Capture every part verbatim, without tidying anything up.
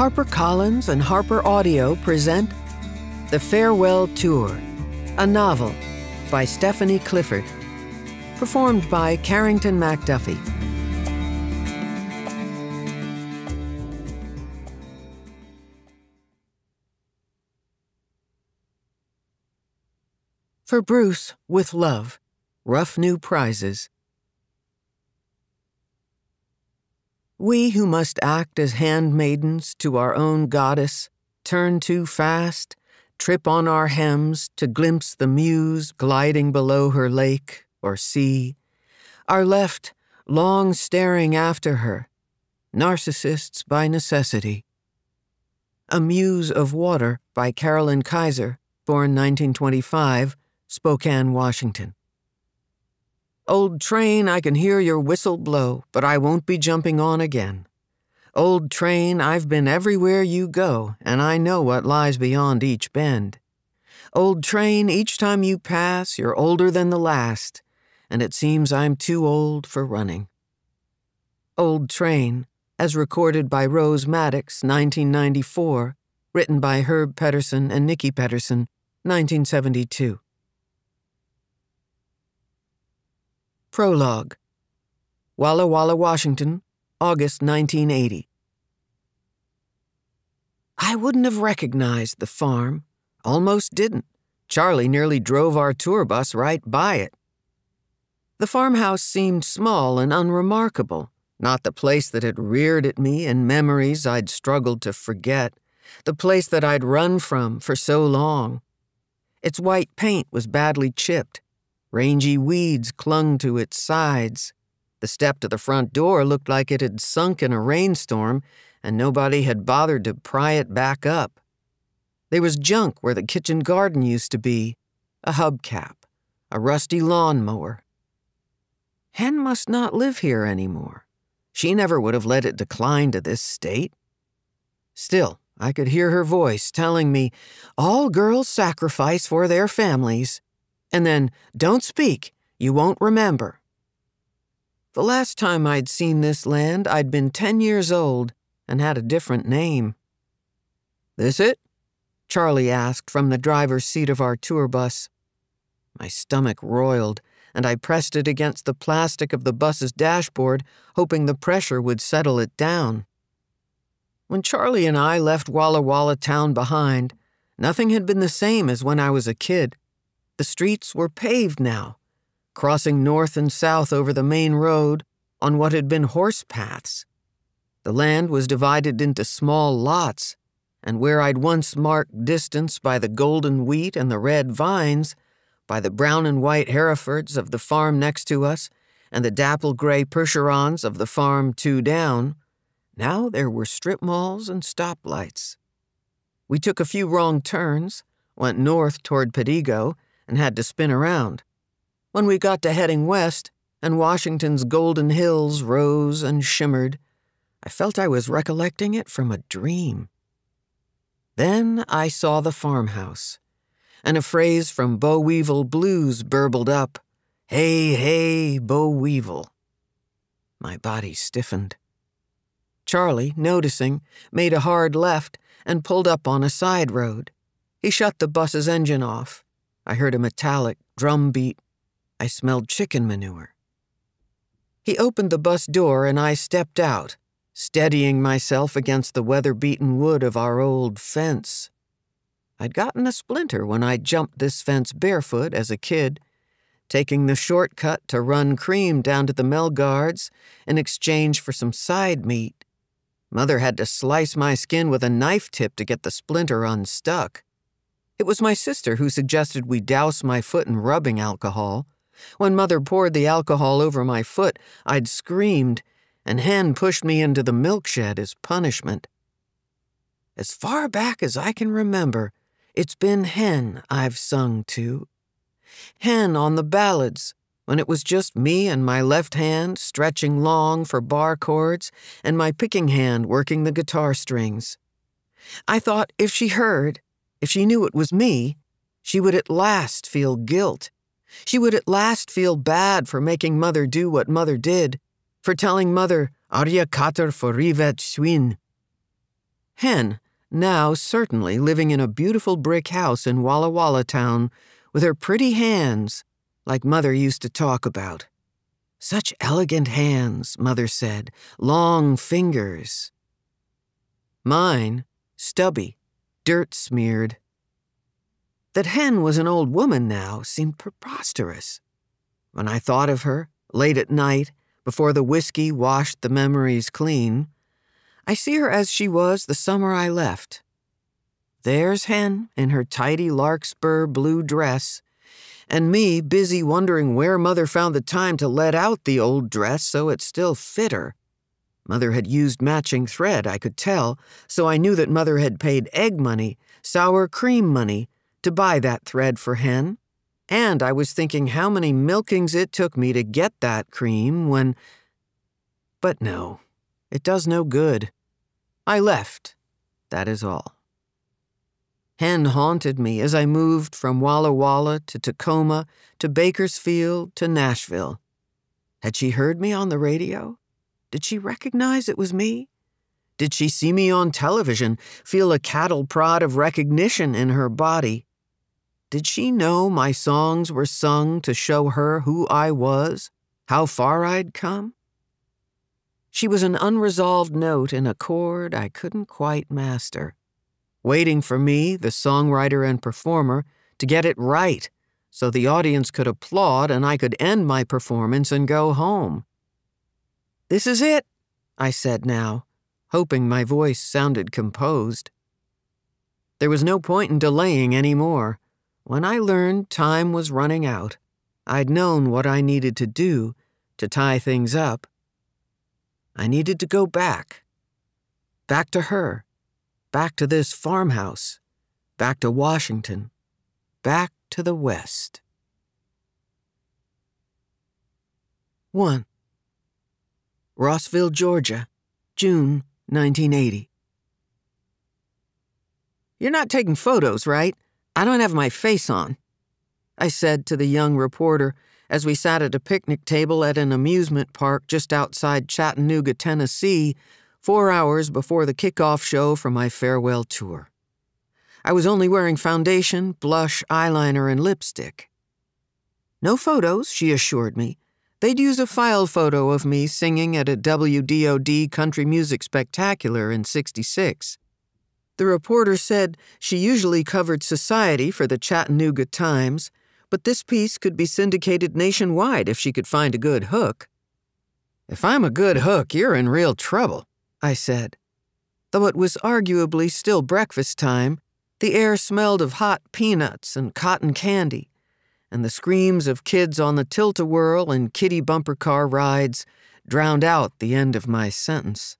HarperCollins and Harper Audio present The Farewell Tour, a novel by Stephanie Clifford, performed by Carrington MacDuffie. For Bruce, with love, rough new prizes. We who must act as handmaidens to our own goddess, turn too fast, trip on our hems to glimpse the muse gliding below her lake or sea, are left long staring after her, narcissists by necessity. A Muse of Water by Carolyn Kaiser, born nineteen twenty-five, Spokane, Washington. Old train, I can hear your whistle blow, but I won't be jumping on again. Old train, I've been everywhere you go, and I know what lies beyond each bend. Old train, each time you pass, you're older than the last, and it seems I'm too old for running. Old Train, as recorded by Rose Maddox, nineteen ninety-four, written by Herb Pedersen and Nikki Pedersen, nineteen seventy-two. Prologue. Walla Walla, Washington, August nineteen eighty. I wouldn't have recognized the farm. Almost didn't. Charlie nearly drove our tour bus right by it. The farmhouse seemed small and unremarkable, not the place that had reared at me in memories I'd struggled to forget, the place that I'd run from for so long. Its white paint was badly chipped. Rangy weeds clung to its sides. The step to the front door looked like it had sunk in a rainstorm, and nobody had bothered to pry it back up. There was junk where the kitchen garden used to be, a hubcap, a rusty lawnmower. Hen must not live here anymore. She never would have let it decline to this state. Still, I could hear her voice telling me, all girls sacrifice for their families. And then, don't speak, you won't remember. The last time I'd seen this land, I'd been ten years old and had a different name. This it? Charlie asked from the driver's seat of our tour bus. My stomach roiled, and I pressed it against the plastic of the bus's dashboard, hoping the pressure would settle it down. When Charlie and I left Walla Walla town behind, nothing had been the same as when I was a kid. The streets were paved now, crossing north and south over the main road on what had been horse paths. The land was divided into small lots, and where I'd once marked distance by the golden wheat and the red vines, by the brown and white Herefords of the farm next to us, and the dapple gray Percherons of the farm two down, now there were strip malls and stoplights. We took a few wrong turns, went north toward Pedigo, and had to spin around. When we got to heading west, and Washington's golden hills rose and shimmered, I felt I was recollecting it from a dream. Then I saw the farmhouse, and a phrase from Boll Weevil Blues burbled up, "Hey, hey, Boll Weevil." My body stiffened. Charlie, noticing, made a hard left and pulled up on a side road. He shut the bus's engine off. I heard a metallic drum beat. I smelled chicken manure. He opened the bus door and I stepped out, steadying myself against the weather-beaten wood of our old fence. I'd gotten a splinter when I jumped this fence barefoot as a kid, taking the shortcut to run cream down to the Melgards in exchange for some side meat. Mother had to slice my skin with a knife tip to get the splinter unstuck. It was my sister who suggested we douse my foot in rubbing alcohol. When Mother poured the alcohol over my foot, I'd screamed, and Hen pushed me into the milk shed as punishment. As far back as I can remember, it's been Hen I've sung to. Hen on the ballads, when it was just me and my left hand stretching long for bar chords and my picking hand working the guitar strings. I thought if she heard, if she knew it was me, she would at last feel guilt. She would at last feel bad for making Mother do what Mother did, for telling Mother, "Aria kater for rivet swin." Hen, now certainly living in a beautiful brick house in Walla Walla Town with her pretty hands, like Mother used to talk about. Such elegant hands, Mother said, long fingers. Mine, stubby, dirt-smeared. That Hen was an old woman now seemed preposterous. When I thought of her, late at night, before the whiskey washed the memories clean, I see her as she was the summer I left. There's Hen in her tidy larkspur blue dress, and me busy wondering where Mother found the time to let out the old dress so it still fit her. Mother had used matching thread, I could tell, so I knew that Mother had paid egg money, sour cream money, to buy that thread for Hen. And I was thinking how many milkings it took me to get that cream when... But no, it does no good. I left, that is all. Hen haunted me as I moved from Walla Walla to Tacoma to Bakersfield to Nashville. Had she heard me on the radio? Did she recognize it was me? Did she see me on television, feel a cattle prod of recognition in her body? Did she know my songs were sung to show her who I was, how far I'd come? She was an unresolved note in a chord I couldn't quite master, waiting for me, the songwriter and performer, to get it right so the audience could applaud and I could end my performance and go home. "This is it," I said now, hoping my voice sounded composed. There was no point in delaying any more. When I learned time was running out, I'd known what I needed to do to tie things up. I needed to go back. Back to her. Back to this farmhouse. Back to Washington. Back to the West. one. Rossville, Georgia, June nineteen eighty. "You're not taking photos, right? I don't have my face on," I said to the young reporter as we sat at a picnic table at an amusement park just outside Chattanooga, Tennessee, four hours before the kickoff show for my farewell tour. I was only wearing foundation, blush, eyeliner, and lipstick. "No photos," she assured me. They'd use a file photo of me singing at a W D O D country music spectacular in sixty-six. The reporter said she usually covered society for the Chattanooga Times, but this piece could be syndicated nationwide if she could find a good hook. "If I'm a good hook, you're in real trouble," I said. Though it was arguably still breakfast time, the air smelled of hot peanuts and cotton candy, and the screams of kids on the tilt-a-whirl and kiddie bumper car rides drowned out the end of my sentence.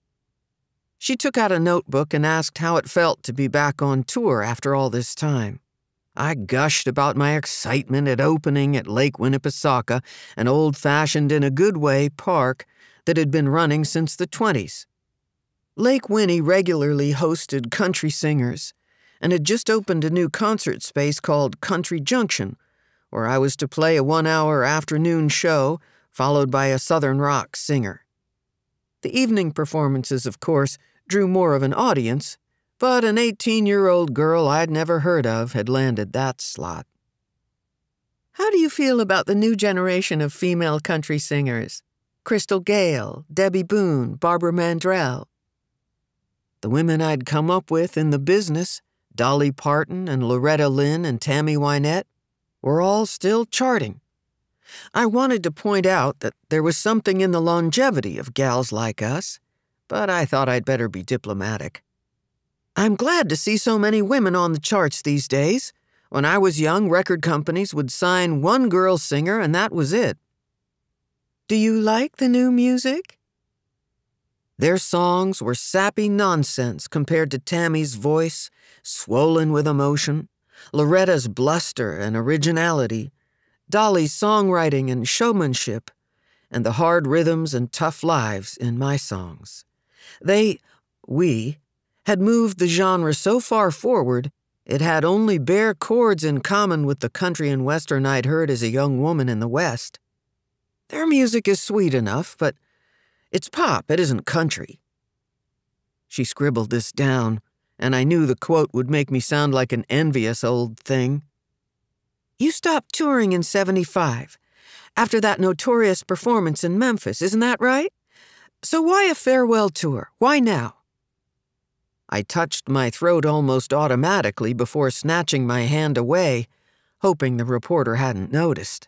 She took out a notebook and asked how it felt to be back on tour after all this time. I gushed about my excitement at opening at Lake Winnipesaukee, an old-fashioned in a good way park that had been running since the twenties. Lake Winnie regularly hosted country singers and had just opened a new concert space called Country Junction, where I was to play a one-hour afternoon show followed by a Southern rock singer. The evening performances, of course, drew more of an audience, but an eighteen-year-old girl I'd never heard of had landed that slot. "How do you feel about the new generation of female country singers? Crystal Gayle, Debbie Boone, Barbara Mandrell?" The women I'd come up with in the business, Dolly Parton and Loretta Lynn and Tammy Wynette, were all still charting. I wanted to point out that there was something in the longevity of gals like us, but I thought I'd better be diplomatic. "I'm glad to see so many women on the charts these days. When I was young, record companies would sign one girl singer and that was it." "Do you like the new music?" Their songs were sappy nonsense compared to Tammy's voice, swollen with emotion, Loretta's bluster and originality, Dolly's songwriting and showmanship, and the hard rhythms and tough lives in my songs. They, we, had moved the genre so far forward, it had only bare chords in common with the country and western I'd heard as a young woman in the West. Their music is sweet enough, but it's pop, it isn't country. She scribbled this down, and I knew the quote would make me sound like an envious old thing. "You stopped touring in seventy-five, after that notorious performance in Memphis, isn't that right? So why a farewell tour? Why now?" I touched my throat almost automatically before snatching my hand away, hoping the reporter hadn't noticed.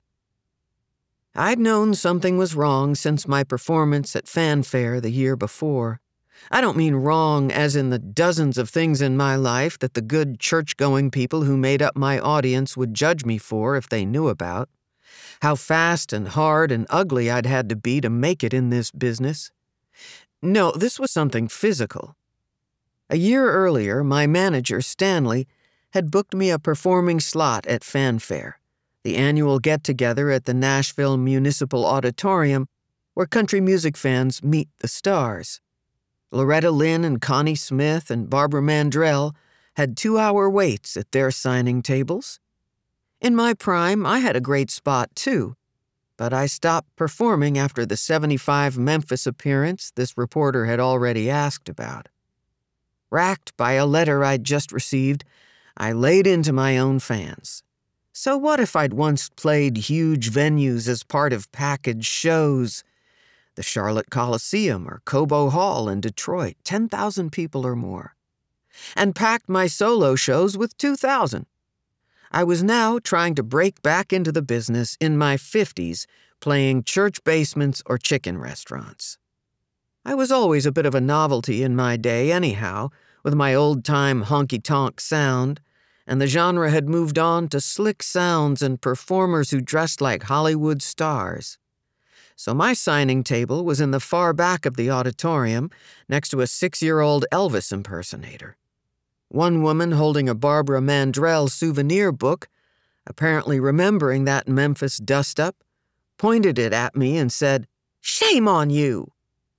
I'd known something was wrong since my performance at Fanfare the year before. I don't mean wrong as in the dozens of things in my life that the good church-going people who made up my audience would judge me for if they knew about. How fast and hard and ugly I'd had to be to make it in this business. No, this was something physical. A year earlier, my manager, Stanley, had booked me a performing slot at Fanfare, the annual get-together at the Nashville Municipal Auditorium where country music fans meet the stars. Loretta Lynn and Connie Smith and Barbara Mandrell had two-hour waits at their signing tables. In my prime, I had a great spot, too, but I stopped performing after the seventy-five Memphis appearance this reporter had already asked about. Racked by a letter I'd just received, I laid into my own fans. So what if I'd once played huge venues as part of package shows? The Charlotte Coliseum or Cobo Hall in Detroit, ten thousand people or more. And packed my solo shows with two thousand. I was now trying to break back into the business in my fifties, playing church basements or chicken restaurants. I was always a bit of a novelty in my day anyhow, with my old-time honky-tonk sound, and the genre had moved on to slick sounds and performers who dressed like Hollywood stars. So my signing table was in the far back of the auditorium, next to a six-year-old Elvis impersonator. One woman holding a Barbara Mandrell souvenir book, apparently remembering that Memphis dust-up, pointed it at me and said, "Shame on you!"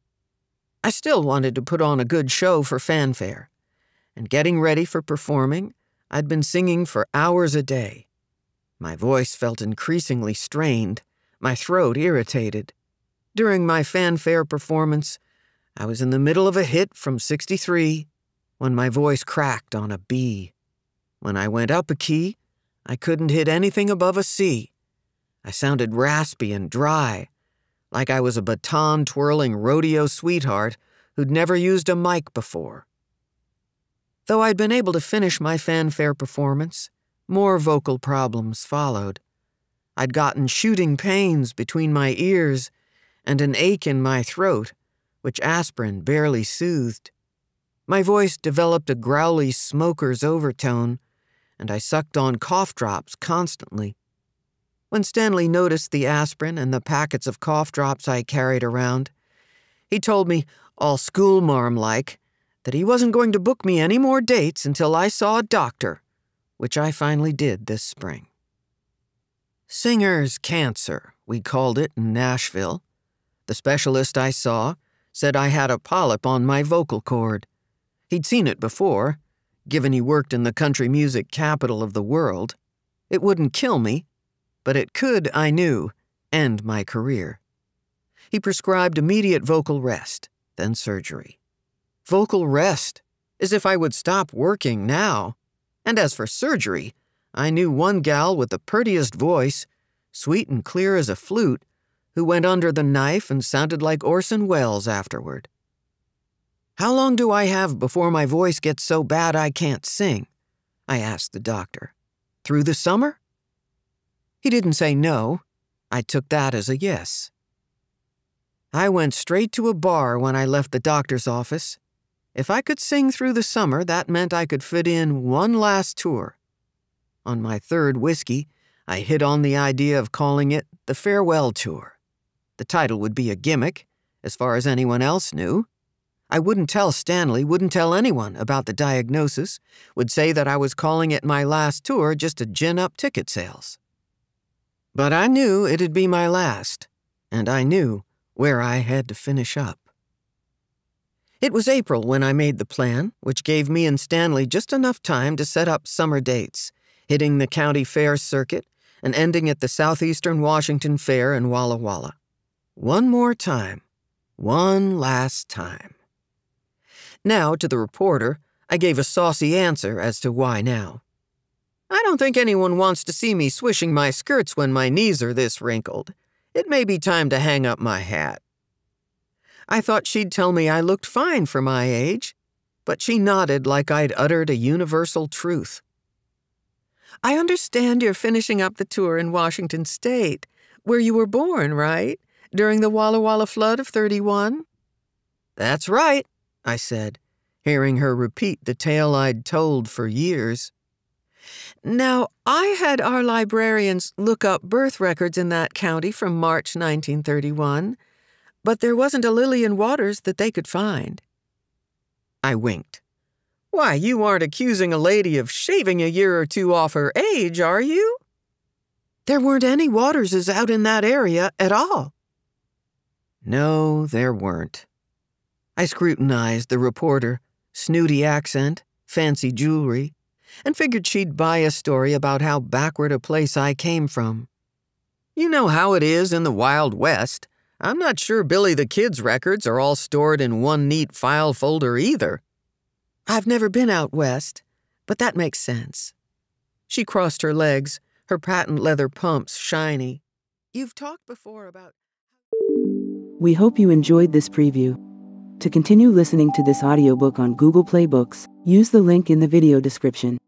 I still wanted to put on a good show for Fanfare, and getting ready for performing, I'd been singing for hours a day. My voice felt increasingly strained, my throat irritated. During my Fanfare performance, I was in the middle of a hit from sixty-three when my voice cracked on a B. When I went up a key, I couldn't hit anything above a C. I sounded raspy and dry, like I was a baton-twirling rodeo sweetheart who'd never used a mic before. Though I'd been able to finish my Fanfare performance, more vocal problems followed. I'd gotten shooting pains between my ears and an ache in my throat, which aspirin barely soothed. My voice developed a growly smoker's overtone, and I sucked on cough drops constantly. When Stanley noticed the aspirin and the packets of cough drops I carried around, he told me, all schoolmarm-like, that he wasn't going to book me any more dates until I saw a doctor, which I finally did this spring. Singer's cancer, we called it in Nashville. The specialist I saw said I had a polyp on my vocal cord. He'd seen it before, given he worked in the country music capital of the world. It wouldn't kill me, but it could, I knew, end my career. He prescribed immediate vocal rest, then surgery. Vocal rest, as if I would stop working now. And as for surgery, I knew one gal with the purtiest voice, sweet and clear as a flute, who went under the knife and sounded like Orson Welles afterward. "How long do I have before my voice gets so bad I can't sing?" I asked the doctor. "Through the summer?" He didn't say no. I took that as a yes. I went straight to a bar when I left the doctor's office. If I could sing through the summer, that meant I could fit in one last tour. On my third whiskey, I hit on the idea of calling it the Farewell Tour. The title would be a gimmick, as far as anyone else knew. I wouldn't tell Stanley, wouldn't tell anyone about the diagnosis, would say that I was calling it my last tour just to gin up ticket sales. But I knew it'd be my last, and I knew where I had to finish up. It was April when I made the plan, which gave me and Stanley just enough time to set up summer dates, hitting the county fair circuit and ending at the Southeastern Washington Fair in Walla Walla. One more time. One last time. Now, to the reporter, I gave a saucy answer as to why now. I don't think anyone wants to see me swishing my skirts when my knees are this wrinkled. It may be time to hang up my hat. I thought she'd tell me I looked fine for my age, but she nodded like I'd uttered a universal truth. I understand you're finishing up the tour in Washington State, where you were born, right? During the Walla Walla flood of thirty-one? That's right, I said, hearing her repeat the tale I'd told for years. Now, I had our librarians look up birth records in that county from March nineteen thirty-one, but there wasn't a Lillian Waters that they could find. I winked. Why, you aren't accusing a lady of shaving a year or two off her age, are you? There weren't any Waterses out in that area at all. No, there weren't. I scrutinized the reporter, snooty accent, fancy jewelry, and figured she'd buy a story about how backward a place I came from. You know how it is in the Wild West. I'm not sure Billy the Kid's records are all stored in one neat file folder either. I've never been out west, but that makes sense. She crossed her legs, her patent leather pumps shiny. You've talked before about... We hope you enjoyed this preview. To continue listening to this audiobook on Google Play Books, use the link in the video description.